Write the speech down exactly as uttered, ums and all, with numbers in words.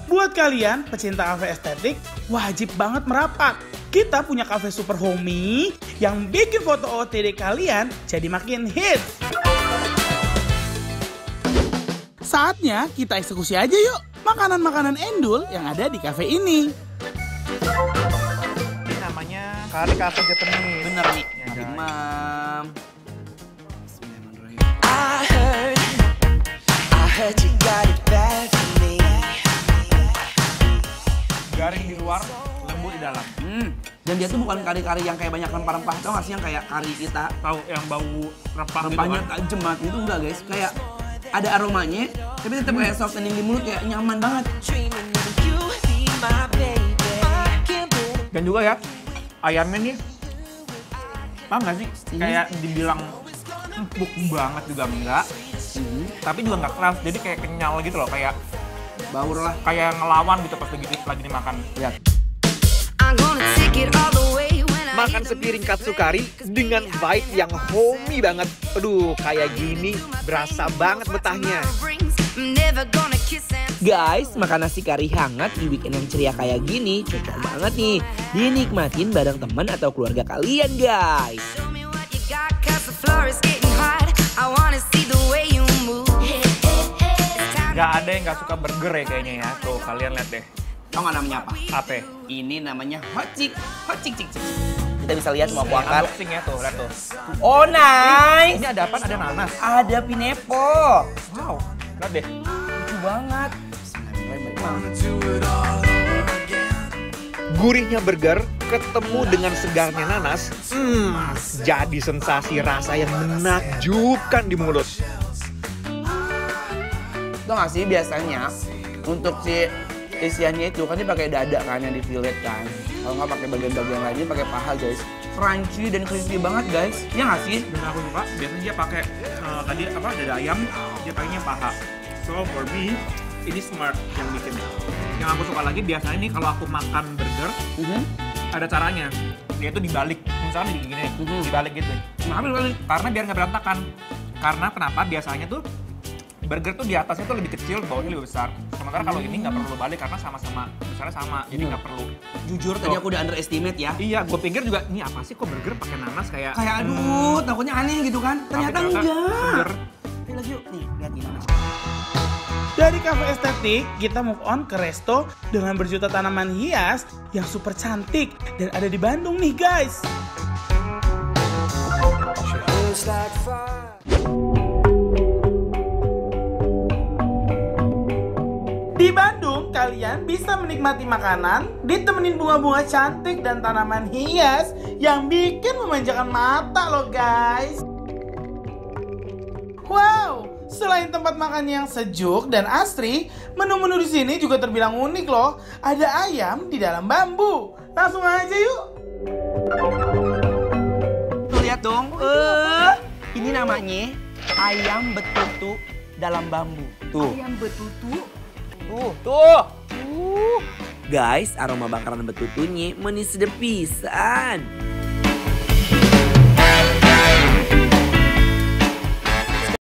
Buat kalian pecinta kafe estetik, wajib banget merapat. Kita punya kafe super homey yang bikin foto O O T D kalian jadi makin hits. Saatnya kita eksekusi aja yuk makanan-makanan endul yang ada di kafe ini. Ini namanya kari kafe Japanese. Bener nih. Ya, Mari, guys. Mam. I heard, I heard you got it bad for me. Garing di luar, lembut di dalam. Hmm. Dan dia tuh bukan kari-kari yang kayak banyak rempah-rempah, tau gak sih yang kayak kari kita Tahu yang bau rempah gitu rempahnya kan? tajam banget gitu, enggak guys, kayak ada aromanya tapi tetap kayak soft standing di mulut, kayak nyaman banget. Dreaming of you be my baby. I can't believe Dan juga ya, ayamnya nih, paham gak sih? Kayak dibilang empuk banget juga enggak, Hmm. tapi juga nggak keras, jadi kayak kenyal gitu loh, kayak Baur lah. kayak ngelawan gitu pas lagi, lagi dimakan. Lihat. I'm gonna take it all the way when I Makan sepiring katsukari dengan vibe yang homey banget. Aduh, kayak gini berasa banget betahnya. rings. I'm never gonna kiss and Guys, makan nasi kari hangat di weekend yang ceria kayak gini cocok banget nih dinikmatin bareng teman atau keluarga kalian guys. show me what you got, cause the floor is getting hot. I wanna see the way you move. It's time Gak ada yang gak suka burger ya kayaknya ya. Tuh kalian lihat deh. Tau gak namanya apa? Apa? Ini namanya hot chick. Hot chick chick chick. Kita bisa lihat semua aku Nih, angkat. unboxing ya tuh, lihat tuh. Oh nice. Ini ada apa? Ada nanas. Ada pineapple. Wow, lihat deh. Lucu banget. Gurihnya burger ketemu dengan segarnya nanas, hmm, jadi sensasi rasa yang menakjubkan di mulut. Tau gak sih biasanya untuk si isiannya itu kan dia pakai dada kan yang di fillet kan. Kalau nggak pakai bagian-bagian lainnya pakai paha guys. Crunchy dan crispy banget guys. Ya nggak sih? Dan aku suka, biasanya dia pakai eh, tadi apa dada ayam, dia pakainya paha. So for me, ini smart yang bikin. Yang aku suka lagi biasanya nih kalau aku makan burger, Mhm. ada caranya. Dia tuh dibalik, misalnya di gini, Mhm. dibalik gitu. Kenapa kali? Karena biar nggak berantakan. Karena kenapa? Biasanya tuh burger tuh di atasnya tuh lebih kecil, bawahnya lebih besar. Sementara kalau ini nggak perlu balik karena sama-sama besarnya sama, jadi Hmm. nggak perlu. Jujur tadi aku udah underestimate ya. Iya, gue pikir juga ini apa sih kok burger pakai nanas kayak Kayak aduh, takutnya aneh gitu kan. Ternyata Tapi ternyata enggak. seger. Ayo lagi yuk. Nih, lihat nih. Dari kafe estetik, kita move on ke resto dengan berjuta tanaman hias yang super cantik dan ada di Bandung nih guys. feels like fire. Di Bandung, kalian bisa menikmati makanan, ditemenin bunga-bunga cantik dan tanaman hias yang bikin memanjakan mata loh guys. Wow, selain tempat makan yang sejuk dan asri, menu-menu di sini juga terbilang unik loh. Ada ayam di dalam bambu. Langsung aja yuk. Tuh lihat dong. Eh, ini namanya ayam betutu dalam bambu. Tuh. Ayam betutu. Tuh, tuh. Guys, aroma bakaran betutunya manis sedep pisan.